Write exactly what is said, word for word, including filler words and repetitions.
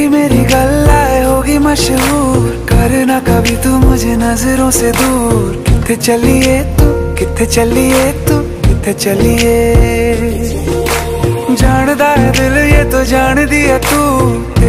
तेरी मेरी गल्लाए होगी मशहूर, करना कभी तू मुझे नजरों से दूर। किथे चलिए तू, किथे चलिए तू, किथे चलिए। जानदा है दिल ये तो जान दिया तू,